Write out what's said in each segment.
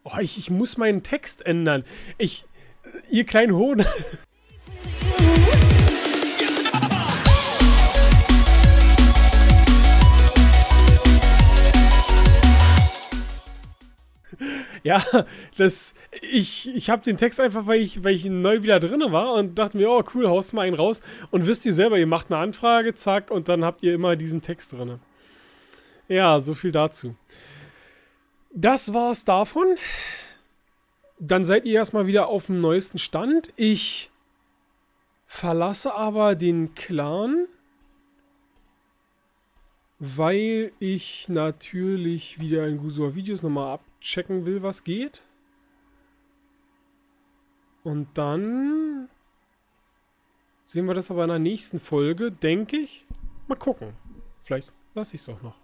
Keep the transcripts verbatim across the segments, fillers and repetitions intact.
Oh, ich, ich muss meinen Text ändern. Ich... Ihr kleinen Hohn. Ja, das, ich, ich habe den Text einfach, weil ich, weil ich neu wieder drin war und dachte mir, oh cool, haust mal einen raus. Und wisst ihr selber, ihr macht eine Anfrage, zack, und dann habt ihr immer diesen Text drin. Ja, so viel dazu. Das war's davon. Dann seid ihr erstmal wieder auf dem neuesten Stand. Ich verlasse aber den Clan, weil ich natürlich wieder in Gusua Videos nochmal abchecken will, was geht. Und dann sehen wir das aber in der nächsten Folge, denke ich. Mal gucken. Vielleicht lasse ich es auch noch.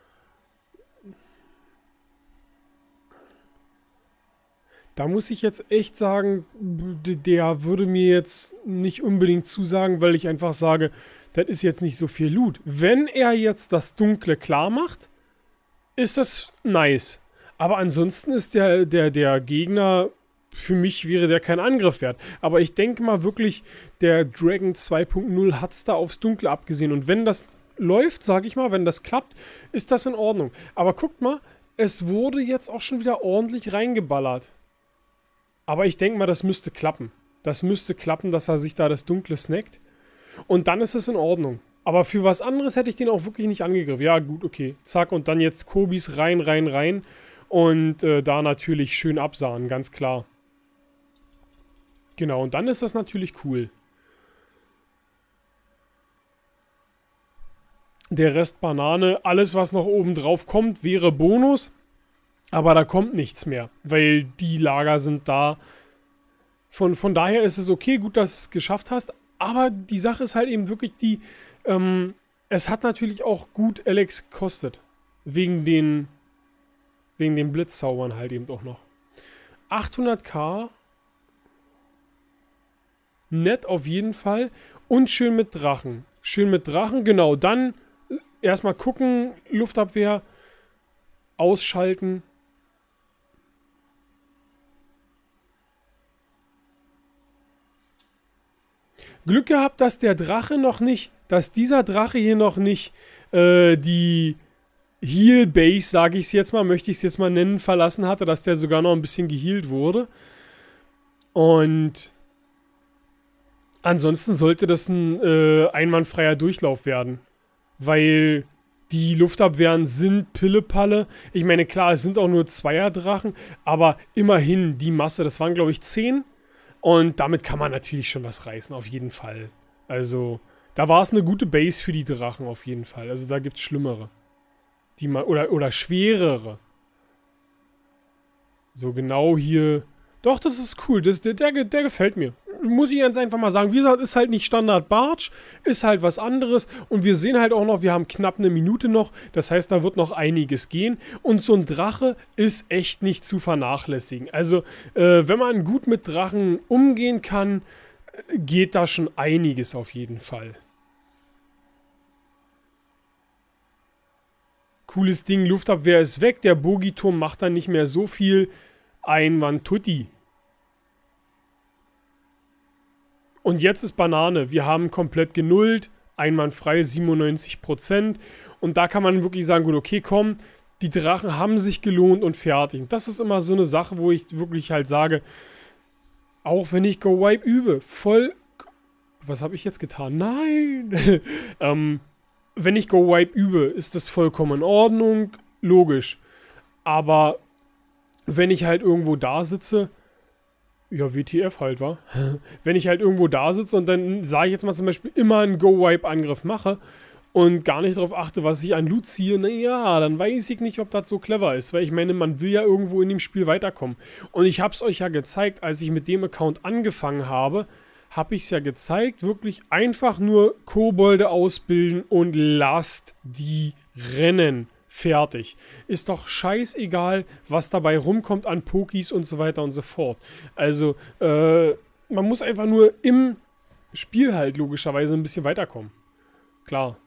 Da muss ich jetzt echt sagen, der würde mir jetzt nicht unbedingt zusagen, weil ich einfach sage, das ist jetzt nicht so viel Loot. Wenn er jetzt das Dunkle klar macht, ist das nice. Aber ansonsten ist der, der, der Gegner, für mich wäre der kein Angriff wert. Aber ich denke mal wirklich, der Dragon zwei Punkt null hat es da aufs Dunkle abgesehen. Und wenn das läuft, sage ich mal, wenn das klappt, ist das in Ordnung. Aber guckt mal, es wurde jetzt auch schon wieder ordentlich reingeballert. Aber ich denke mal, das müsste klappen. Das müsste klappen, dass er sich da das Dunkle snackt. Und dann ist es in Ordnung. Aber für was anderes hätte ich den auch wirklich nicht angegriffen. Ja, gut, okay. Zack, und dann jetzt Kobis rein, rein, rein. Und äh, da natürlich schön absahen, ganz klar. Genau, und dann ist das natürlich cool. Der Rest Banane, alles was noch oben drauf kommt, wäre Bonus. Aber da kommt nichts mehr, weil die Lager sind da. Von, von daher ist es okay, gut, dass du es geschafft hast. Aber die Sache ist halt eben wirklich die, ähm, es hat natürlich auch gut Alex gekostet. Wegen den, wegen den Blitzzaubern halt eben auch noch. achthunderttausend. Nett auf jeden Fall. Und schön mit Drachen. Schön mit Drachen, genau. Dann erstmal gucken, Luftabwehr ausschalten. Glück gehabt, dass der Drache noch nicht, dass dieser Drache hier noch nicht äh, die Heal Base, sage ich es jetzt mal, möchte ich es jetzt mal nennen, verlassen hatte, dass der sogar noch ein bisschen gehealt wurde. Und ansonsten sollte das ein äh, einwandfreier Durchlauf werden. Weil die Luftabwehren sind Pillepalle. Ich meine, klar, es sind auch nur Zweierdrachen, aber immerhin die Masse, das waren glaube ich zehn. Und damit kann man natürlich schon was reißen, auf jeden Fall. Also, da war es eine gute Base für die Drachen, auf jeden Fall. Also, da gibt es schlimmere. Die man, oder, oder schwerere. So genau hier. Doch, das ist cool. Das, der, der, der gefällt mir. Muss ich ganz einfach mal sagen. Wie gesagt, ist halt nicht Standard Barge. Ist halt was anderes. Und wir sehen halt auch noch, wir haben knapp eine Minute noch. Das heißt, da wird noch einiges gehen. Und so ein Drache ist echt nicht zu vernachlässigen. Also, äh, wenn man gut mit Drachen umgehen kann, geht da schon einiges auf jeden Fall. Cooles Ding, Luftabwehr ist weg. Der Bogiturm macht dann nicht mehr so viel. Einwand tutti. Und jetzt ist Banane. Wir haben komplett genullt. Einwandfrei, siebenundneunzig Prozent. Und da kann man wirklich sagen, gut, okay, komm, die Drachen haben sich gelohnt und fertig. Und das ist immer so eine Sache, wo ich wirklich halt sage, auch wenn ich Go Wipe übe, voll... Was habe ich jetzt getan? Nein! ähm, wenn ich Go Wipe übe, ist das vollkommen in Ordnung. Logisch. Aber wenn ich halt irgendwo da sitze... Ja, W T F halt, wa? Wenn ich halt irgendwo da sitze und dann, sage ich jetzt mal zum Beispiel, immer einen Go-Wipe-Angriff mache und gar nicht darauf achte, was ich an Loot ziehe, naja, dann weiß ich nicht, ob das so clever ist, weil ich meine, man will ja irgendwo in dem Spiel weiterkommen. Und ich habe es euch ja gezeigt, als ich mit dem Account angefangen habe, habe ich es ja gezeigt, wirklich einfach nur Kobolde ausbilden und lasst die rennen. Fertig. Ist doch scheißegal, was dabei rumkommt an Pokis und so weiter und so fort. Also, äh, man muss einfach nur im Spiel halt logischerweise ein bisschen weiterkommen. Klar.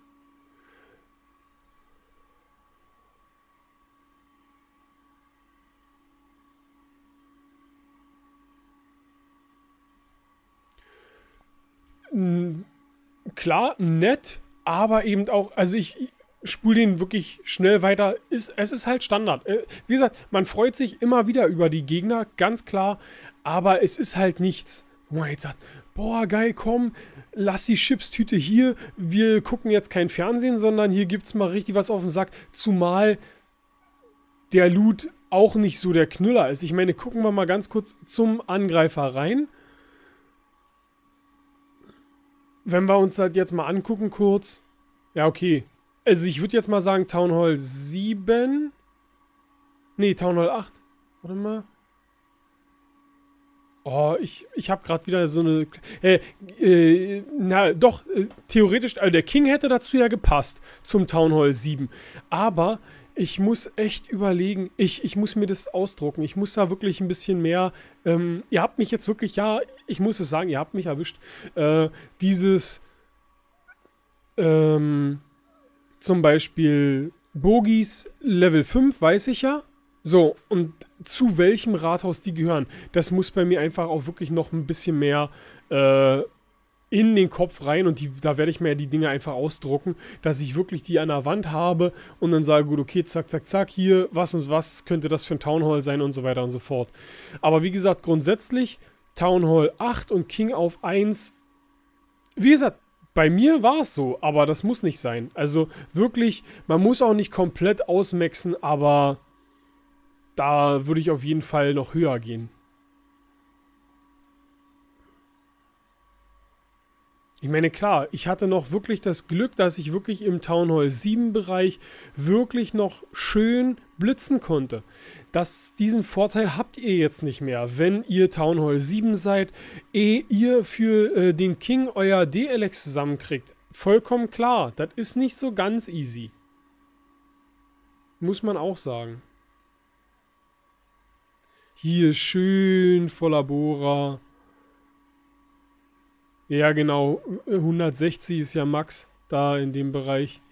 klar, nett, aber eben auch, also ich spule den wirklich schnell weiter. Ist, es ist halt Standard. Äh, Wie gesagt, man freut sich immer wieder über die Gegner, ganz klar, aber es ist halt nichts, wo man jetzt sagt, boah, geil, komm, lass die Chipstüte hier, wir gucken jetzt kein Fernsehen, sondern hier gibt's mal richtig was auf den Sack, zumal der Loot auch nicht so der Knüller ist. Ich meine, gucken wir mal ganz kurz zum Angreifer rein. Wenn wir uns das jetzt mal angucken kurz. Ja, okay. Also ich würde jetzt mal sagen Town Hall sieben. Nee, Town Hall acht. Warte mal. Oh, ich, ich habe gerade wieder so eine... Äh, äh, na, doch, äh, theoretisch, also der King hätte dazu ja gepasst, zum Town Hall sieben. Aber ich muss echt überlegen, ich, ich muss mir das ausdrucken. Ich muss da wirklich ein bisschen mehr... Ähm, ihr habt mich jetzt wirklich, ja, ich muss es sagen, ihr habt mich erwischt. Äh, dieses... Ähm... Zum Beispiel Bogies Level fünf, weiß ich ja. So, und zu welchem Rathaus die gehören, das muss bei mir einfach auch wirklich noch ein bisschen mehr äh, in den Kopf rein. Und die, da werde ich mir die Dinge einfach ausdrucken, dass ich wirklich die an der Wand habe und dann sage, gut, okay, zack, zack, zack, hier, was und was könnte das für ein Town Hall sein und so weiter und so fort. Aber wie gesagt, grundsätzlich Town Hall acht und King auf eins, wie gesagt, bei mir war es so, aber das muss nicht sein. Also wirklich, man muss auch nicht komplett ausmaxen, aber da würde ich auf jeden Fall noch höher gehen. Ich meine, klar, ich hatte noch wirklich das Glück, dass ich wirklich im Town Hall sieben Bereich wirklich noch schön blitzen konnte. Das, diesen Vorteil habt ihr jetzt nicht mehr, wenn ihr Town Hall sieben seid, ehe ihr für äh, den King euer D L X zusammenkriegt. Vollkommen klar, das ist nicht so ganz easy. Muss man auch sagen. Hier schön voller Bohrer. Ja, genau. hundertsechzig ist ja Max da in dem Bereich.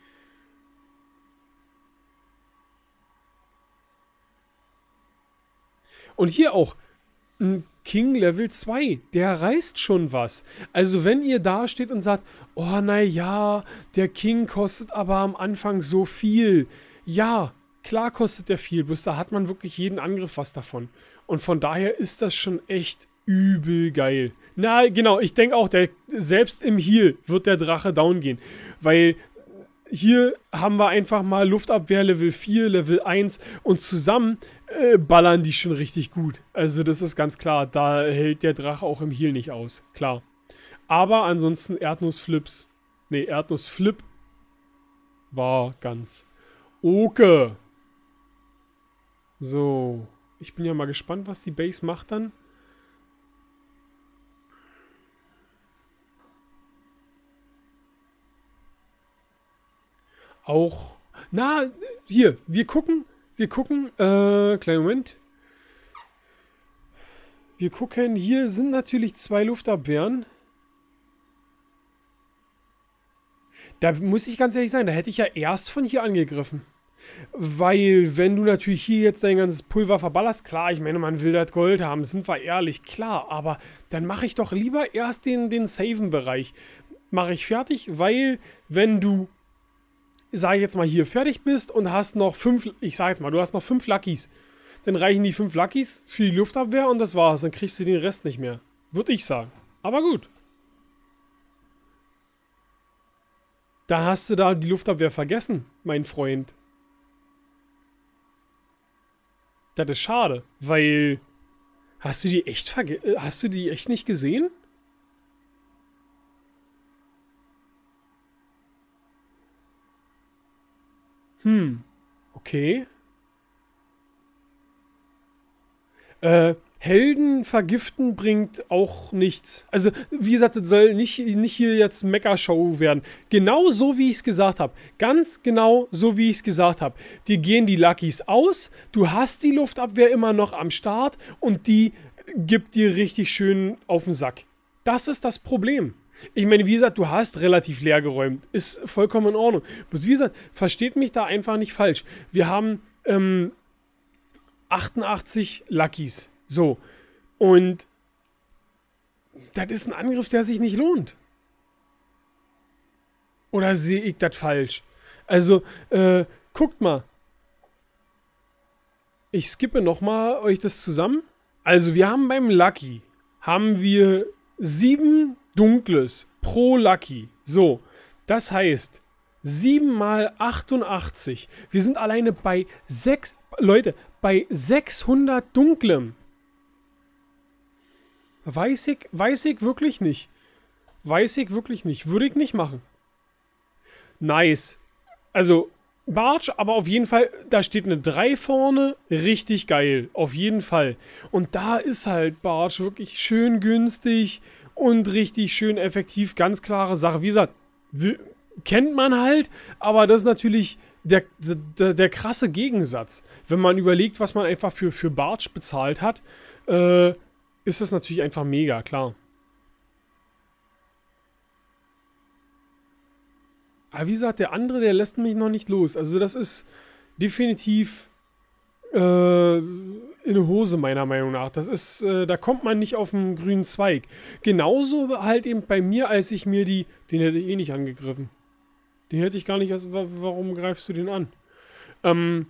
Und hier auch ein King Level zwei. Der reißt schon was. Also wenn ihr da steht und sagt, oh naja, der King kostet aber am Anfang so viel. Ja, klar kostet der viel. Bloß da hat man wirklich jeden Angriff was davon. Und von daher ist das schon echt übel geil. Na, genau, ich denke auch, der, selbst im Heal wird der Drache down gehen. Weil hier haben wir einfach mal Luftabwehr Level vier, Level eins und zusammen äh, ballern die schon richtig gut. Also das ist ganz klar, da hält der Drache auch im Heal nicht aus. Klar. Aber ansonsten Erdnussflips, nee, Erdnussflip war ganz okay. So, ich bin ja mal gespannt, was die Base macht dann. Auch, na, hier, wir gucken, wir gucken, äh, kleinen Moment. Wir gucken, hier sind natürlich zwei Luftabwehren. Da muss ich ganz ehrlich sein, da hätte ich ja erst von hier angegriffen. Weil, wenn du natürlich hier jetzt dein ganzes Pulver verballerst, klar, ich meine, man will das Gold haben, sind wir ehrlich, klar, aber dann mache ich doch lieber erst den, den Saven-Bereich. Mache ich fertig, weil, wenn du, sage ich jetzt mal, hier fertig bist und hast noch fünf, ich sage jetzt mal, du hast noch fünf Luckys, dann reichen die fünf Luckys für die Luftabwehr und das war's, dann kriegst du den Rest nicht mehr. Würde ich sagen. Aber gut. Dann hast du da die Luftabwehr vergessen, mein Freund. Das ist schade, weil... Hast du die echt verge... Hast du die echt nicht gesehen? Hm. Okay. Äh... Helden vergiften bringt auch nichts. Also, wie gesagt, das soll nicht, nicht hier jetzt Mecha-Show werden. Genau so, wie ich es gesagt habe. Ganz genau so, wie ich es gesagt habe. Dir gehen die Luckys aus, du hast die Luftabwehr immer noch am Start und die gibt dir richtig schön auf den Sack. Das ist das Problem. Ich meine, wie gesagt, du hast relativ leer geräumt. Ist vollkommen in Ordnung. Bloß wie gesagt, versteht mich da einfach nicht falsch. Wir haben ähm, achtundachtzig Luckys. So, und das ist ein Angriff, der sich nicht lohnt. Oder sehe ich das falsch? Also, äh, guckt mal. Ich skippe nochmal euch das zusammen. Also, wir haben beim Lucky, haben wir sieben Dunkles pro Lucky. So, das heißt, sieben mal achtundachtzig. Wir sind alleine bei sechs, Leute, bei sechshundert Dunklem. Weiß ich, weiß ich wirklich nicht. Weiß ich wirklich nicht. Würde ich nicht machen. Nice. Also, Bartsch, aber auf jeden Fall, da steht eine drei vorne. Richtig geil. Auf jeden Fall. Und da ist halt Bartsch wirklich schön günstig und richtig schön effektiv. Ganz klare Sache. Wie gesagt, kennt man halt, aber das ist natürlich der, der, der krasse Gegensatz. Wenn man überlegt, was man einfach für, für Bartsch bezahlt hat, äh, ist das natürlich einfach mega, klar. Aber wie gesagt, der andere, der lässt mich noch nicht los. Also das ist definitiv äh, in Hose, meiner Meinung nach. Das ist, äh, da kommt man nicht auf einen grünen Zweig. Genauso halt eben bei mir, als ich mir die, den hätte ich eh nicht angegriffen. Den hätte ich gar nicht, also, warum greifst du den an? Ähm,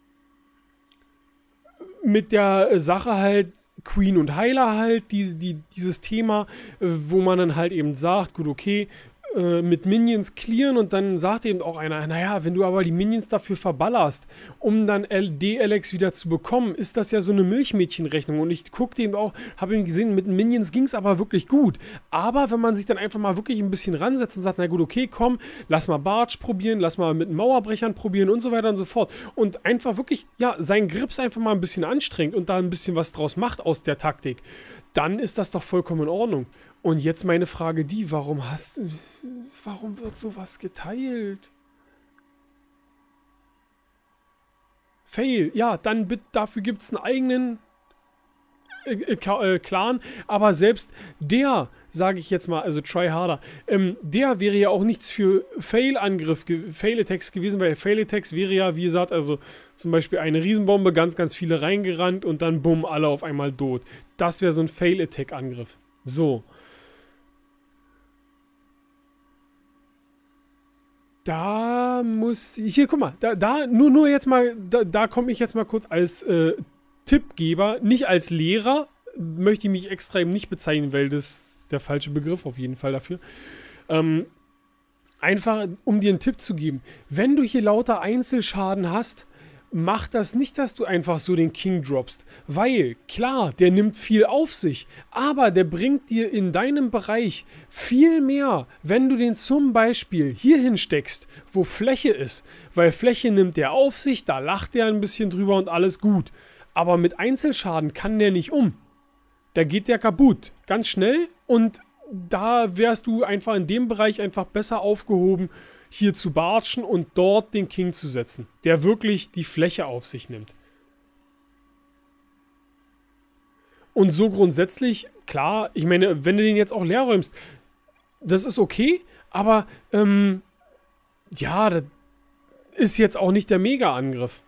mit der Sache halt, Queen und Heiler halt, die, die, dieses Thema, wo man dann halt eben sagt, gut, okay, äh, mit Minions clearen und dann sagt eben auch einer, naja, wenn du aber die Minions dafür verballerst, um dann D L X wieder zu bekommen, ist das ja so eine Milchmädchenrechnung und ich guckte eben auch, habe eben gesehen, mit Minions ging es aber wirklich gut, aber wenn man sich dann einfach mal wirklich ein bisschen ransetzt und sagt, na gut, okay, komm, lass mal Bartsch probieren, lass mal mit Mauerbrechern probieren und so weiter und so fort und einfach wirklich, ja, seinen Grips einfach mal ein bisschen anstrengt und da ein bisschen was draus macht aus der Taktik, dann ist das doch vollkommen in Ordnung. Und jetzt meine Frage die, warum hast du, warum wird sowas geteilt? Fail, ja, dann bitte, dafür gibt es einen eigenen äh, äh, Clan, aber selbst der, sage ich jetzt mal, also Tryharder, ähm, der wäre ja auch nichts für Fail-Angriff, Fail-Attacks gewesen, weil Fail-Attacks wäre ja, wie gesagt, also zum Beispiel eine Riesenbombe, ganz, ganz viele reingerannt und dann bumm, alle auf einmal tot. Das wäre so ein Fail-Attack-Angriff. So. Da muss, hier, guck mal, da, da nur, nur jetzt mal, da, da komme ich jetzt mal kurz als äh, Tippgeber, nicht als Lehrer, möchte ich mich extrem nicht bezeichnen, weil das ist der falsche Begriff auf jeden Fall dafür. Ähm, einfach, um dir einen Tipp zu geben, wenn du hier lauter Einzelschaden hast, mach das nicht, dass du einfach so den King droppst, weil, klar, der nimmt viel auf sich, aber der bringt dir in deinem Bereich viel mehr, wenn du den zum Beispiel hier hinsteckst, wo Fläche ist, weil Fläche nimmt der auf sich, da lacht der ein bisschen drüber und alles gut, aber mit Einzelschaden kann der nicht um, da geht der kaputt, ganz schnell und da wärst du einfach in dem Bereich einfach besser aufgehoben, hier zu bartschen und dort den King zu setzen, der wirklich die Fläche auf sich nimmt. Und so grundsätzlich, klar, ich meine, wenn du den jetzt auch leer räumst, das ist okay, aber ähm, ja, das ist jetzt auch nicht der Mega-Angriff.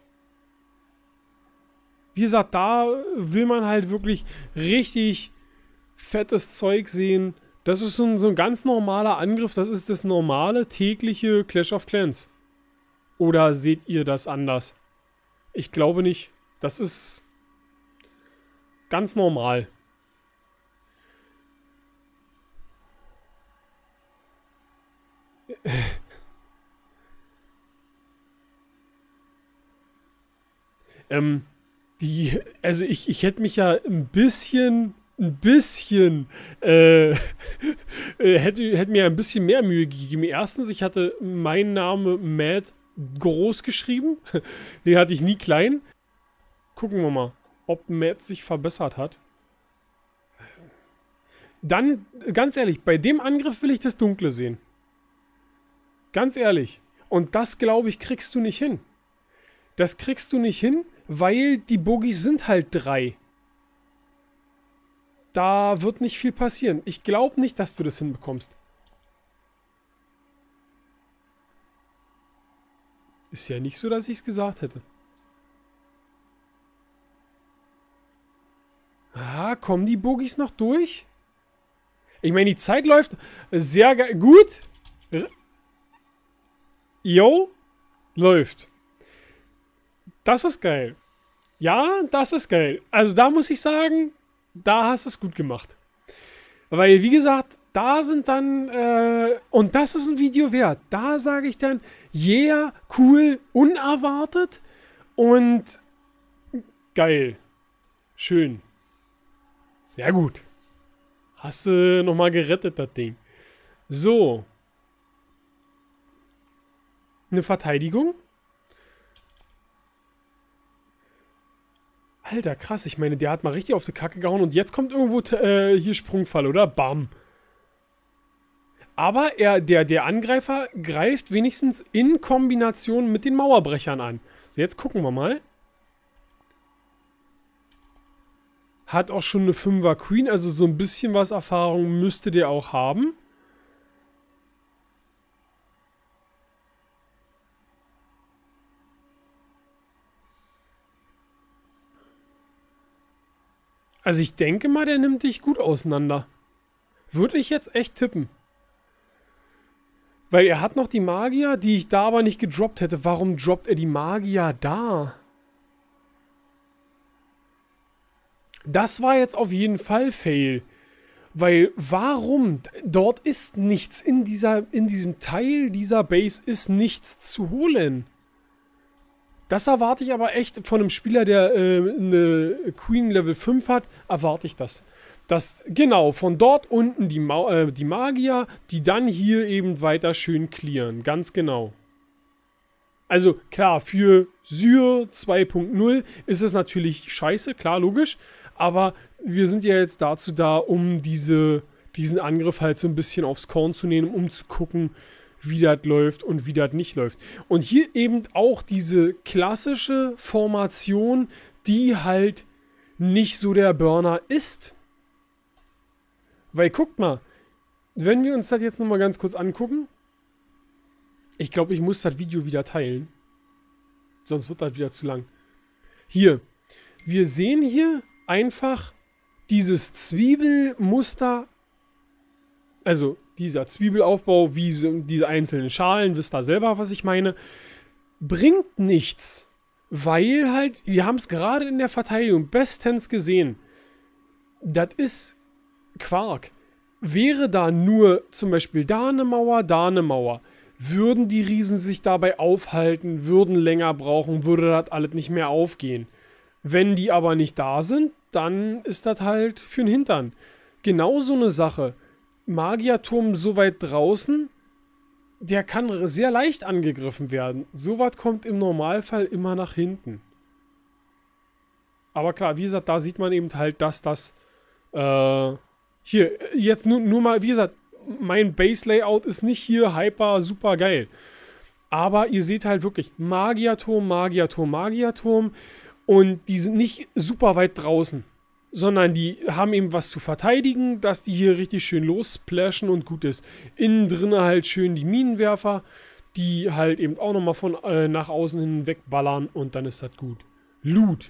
Wie gesagt, da will man halt wirklich richtig fettes Zeug sehen. Das ist so ein, so ein ganz normaler Angriff, das ist das normale, tägliche Clash of Clans. Oder seht ihr das anders? Ich glaube nicht. Das ist ganz normal. ähm, die, also ich, ich hätte mich ja ein bisschen... ein bisschen, äh, hätte, hätte mir ein bisschen mehr Mühe gegeben. Erstens, ich hatte meinen Namen Matt groß geschrieben. Den hatte ich nie klein. Gucken wir mal, ob Matt sich verbessert hat. Dann, ganz ehrlich, bei dem Angriff will ich das Dunkle sehen. Ganz ehrlich. Und das, glaube ich, kriegst du nicht hin. Das kriegst du nicht hin, weil die Bogies sind halt drei. Da wird nicht viel passieren. Ich glaube nicht, dass du das hinbekommst. Ist ja nicht so, dass ich es gesagt hätte. Ah, kommen die Bogies noch durch? Ich meine, die Zeit läuft sehr gut. yo, läuft. Das ist geil. Ja, das ist geil. Also da muss ich sagen, da hast du es gut gemacht. Weil, wie gesagt, da sind dann, äh, und das ist ein Video wert. Da sage ich dann, yeah, cool, unerwartet und geil. Schön. Sehr gut. Hast du nochmal gerettet, das Ding. So. Eine Verteidigung. Alter, krass. Ich meine, der hat mal richtig auf die Kacke gehauen und jetzt kommt irgendwo äh, hier Sprungfall, oder? Bam. Aber er, der, der Angreifer greift wenigstens in Kombination mit den Mauerbrechern an. So, jetzt gucken wir mal. Hat auch schon eine Fünfer Queen, also so ein bisschen was Erfahrung müsste der auch haben. Also ich denke mal, der nimmt dich gut auseinander. Würde ich jetzt echt tippen. Weil er hat noch die Magier, die ich da aber nicht gedroppt hätte. Warum droppt er die Magier da? Das war jetzt auf jeden Fall Fail. Weil, warum? Dort ist nichts. In, dieser, in diesem Teil dieser Base ist nichts zu holen. Das erwarte ich aber echt von einem Spieler, der äh, eine Queen Level fünf hat, erwarte ich das. Dass, genau, von dort unten die, Ma äh, die Magier, die dann hier eben weiter schön clearen. Ganz genau. Also klar, für Syr zwei Punkt null ist es natürlich scheiße, klar, logisch. Aber wir sind ja jetzt dazu da, um diese, diesen Angriff halt so ein bisschen aufs Korn zu nehmen, um zu gucken, wie das läuft und wie das nicht läuft. Und hier eben auch diese klassische Formation, die halt nicht so der Burner ist. Weil guckt mal, wenn wir uns das jetzt nochmal ganz kurz angucken, ich glaube, ich muss das Video wieder teilen. Sonst wird das wieder zu lang. Hier, wir sehen hier einfach dieses Zwiebelmuster, also dieser Zwiebelaufbau, wie so diese einzelnen Schalen, wisst ihr selber, was ich meine, bringt nichts. Weil halt, wir haben es gerade in der Verteidigung bestens gesehen, das ist Quark. Wäre da nur zum Beispiel da eine Mauer, da eine Mauer, würden die Riesen sich dabei aufhalten, würden länger brauchen, würde das alles nicht mehr aufgehen. Wenn die aber nicht da sind, dann ist das halt für den Hintern. Genau so eine Sache. Magierturm so weit draußen, der kann sehr leicht angegriffen werden. Sowas kommt im Normalfall immer nach hinten. Aber klar, wie gesagt, da sieht man eben halt, dass das äh, hier, jetzt nur, nur mal, wie gesagt, mein Base-Layout ist nicht hier hyper super geil. Aber ihr seht halt wirklich Magierturm, Magierturm, Magierturm und die sind nicht super weit draußen, sondern die haben eben was zu verteidigen, dass die hier richtig schön lossplashen und gut ist. Innen drin halt schön die Minenwerfer, die halt eben auch nochmal von äh, nach außen hin wegballern und dann ist das gut. Loot.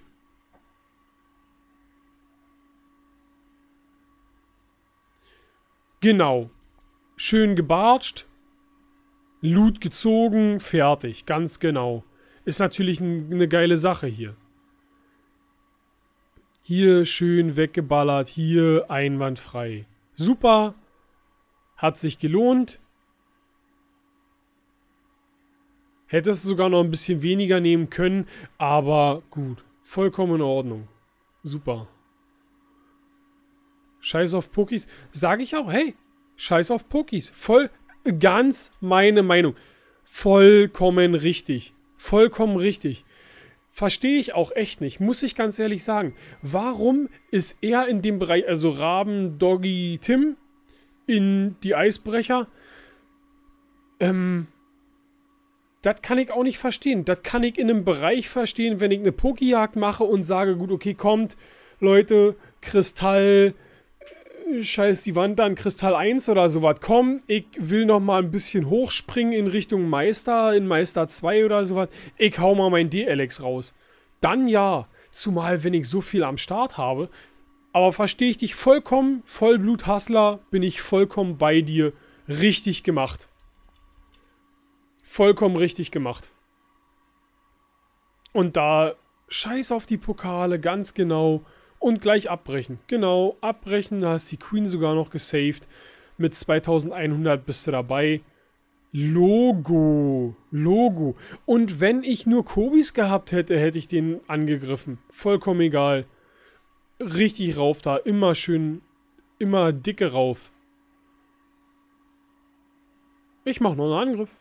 Genau. Schön gebartscht. Loot gezogen, fertig. Ganz genau. Ist natürlich ein, eine geile Sache hier. Hier schön weggeballert, hier einwandfrei. Super. Hat sich gelohnt. Hättest du sogar noch ein bisschen weniger nehmen können, aber gut. Vollkommen in Ordnung. Super. Scheiß auf Pokis. Sage ich auch, hey, scheiß auf Pokis. Voll, ganz meine Meinung. Vollkommen richtig. Vollkommen richtig. Verstehe ich auch echt nicht, muss ich ganz ehrlich sagen. Warum ist er in dem Bereich, also Raben, Doggy, Tim, in die Eisbrecher? Ähm, das kann ich auch nicht verstehen. Das kann ich in einem Bereich verstehen, wenn ich eine Pokijagd mache und sage, gut, okay, kommt, Leute, Kristall, scheiß die Wand an, Kristall eins oder sowas. Komm, ich will noch mal ein bisschen hochspringen in Richtung Meister, in Meister zwei oder sowas. Ich hau mal mein D L X raus. Dann ja, zumal wenn ich so viel am Start habe. Aber verstehe ich dich vollkommen, Vollblut-Hustler, bin ich vollkommen bei dir. Richtig gemacht. Vollkommen richtig gemacht. Und da scheiß auf die Pokale, ganz genau. Und gleich abbrechen. Genau, abbrechen, da hast die Queen sogar noch gesaved. Mit zweitausendeinhundert bist du dabei. Logo. Logo. Und wenn ich nur Kobis gehabt hätte, hätte ich den angegriffen. Vollkommen egal. Richtig rauf da. Immer schön, immer dicke rauf. Ich mache noch einen Angriff.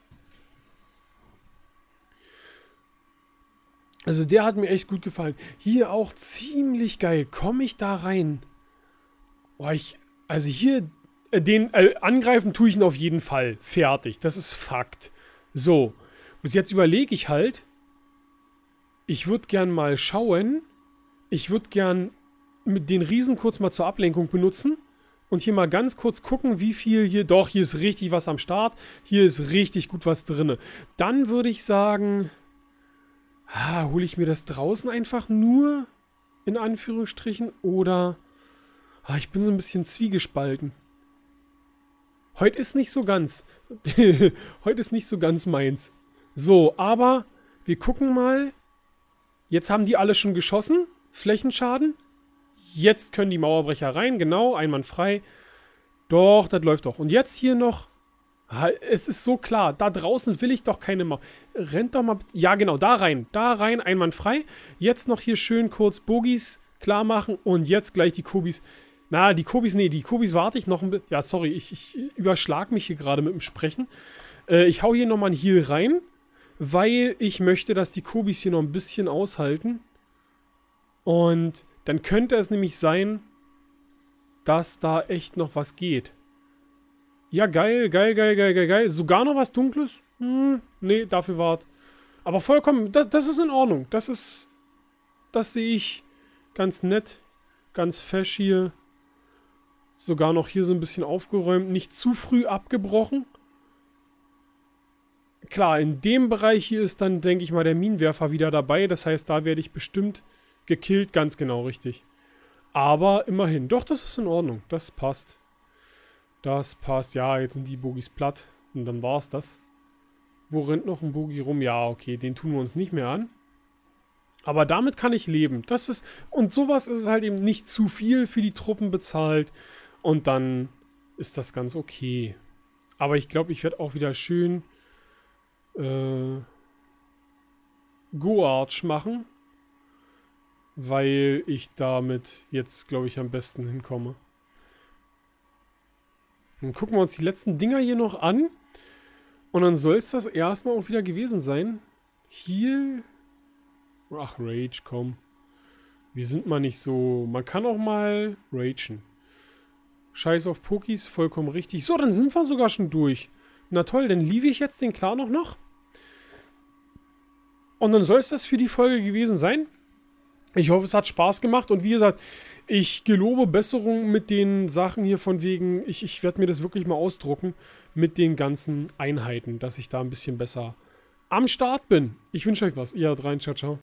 Also der hat mir echt gut gefallen. Hier auch ziemlich geil. Komme ich da rein? Boah, ich... Also hier... Äh, den äh, angreifen tue ich ihn auf jeden Fall. Fertig. Das ist Fakt. So. Und jetzt überlege ich halt... Ich würde gern mal schauen... Ich würde gern mit den Riesen kurz mal zur Ablenkung benutzen. Und hier mal ganz kurz gucken, wie viel hier... Doch, hier ist richtig was am Start. Hier ist richtig gut was drin. Dann würde ich sagen... Ah, hole ich mir das draußen einfach nur, in Anführungsstrichen, oder... Ah, ich bin so ein bisschen zwiegespalten. Heute ist nicht so ganz. Heute ist nicht so ganz meins. So, aber wir gucken mal. Jetzt haben die alle schon geschossen. Flächenschaden. Jetzt können die Mauerbrecher rein, genau, einwandfrei. Doch, das läuft doch. Und jetzt hier noch... Es ist so klar, da draußen will ich doch keine Mauer. Rennt doch mal... Ja, genau, da rein. Da rein, einwandfrei. Jetzt noch hier schön kurz Bogies klar machen und jetzt gleich die Kobis. Na, die Kobis, nee, die Kobis warte ich noch ein bisschen... Ja, sorry, ich, ich überschlag mich hier gerade mit dem Sprechen. Äh, ich hau hier nochmal ein Heal rein, weil ich möchte, dass die Kobis hier noch ein bisschen aushalten. Und dann könnte es nämlich sein, dass da echt noch was geht. Ja, geil, geil, geil, geil, geil, geil. Sogar noch was Dunkles? Hm, nee, dafür wart. Aber vollkommen, das, das ist in Ordnung. Das ist, das sehe ich ganz nett. Ganz fesch hier. Sogar noch hier so ein bisschen aufgeräumt. Nicht zu früh abgebrochen. Klar, in dem Bereich hier ist dann, denke ich mal, der Minenwerfer wieder dabei. Das heißt, da werde ich bestimmt gekillt. Ganz genau richtig. Aber immerhin. Doch, das ist in Ordnung. Das passt. Das passt. Ja, jetzt sind die Bogis platt. Und dann war es das. Wo rennt noch ein Bogi rum? Ja, okay, den tun wir uns nicht mehr an. Aber damit kann ich leben. Das ist... Und sowas ist halt eben nicht zu viel für die Truppen bezahlt. Und dann ist das ganz okay. Aber ich glaube, ich werde auch wieder schön äh, Go-Arch machen. Weil ich damit jetzt, glaube ich, am besten hinkomme. Dann gucken wir uns die letzten Dinger hier noch an. Und dann soll es das erstmal auch wieder gewesen sein. Hier... Ach, Rage, komm. Wir sind mal nicht so... Man kann auch mal ragen. Scheiß auf Pokis, vollkommen richtig. So, dann sind wir sogar schon durch. Na toll, dann liebe ich jetzt den Clan auch noch. Und dann soll es das für die Folge gewesen sein. Ich hoffe, es hat Spaß gemacht. Und wie gesagt, ich gelobe Besserung mit den Sachen hier von wegen... Ich, ich werde mir das wirklich mal ausdrucken. Mit den ganzen Einheiten, dass ich da ein bisschen besser am Start bin. Ich wünsche euch was. Ihr haut rein. Ciao, ciao.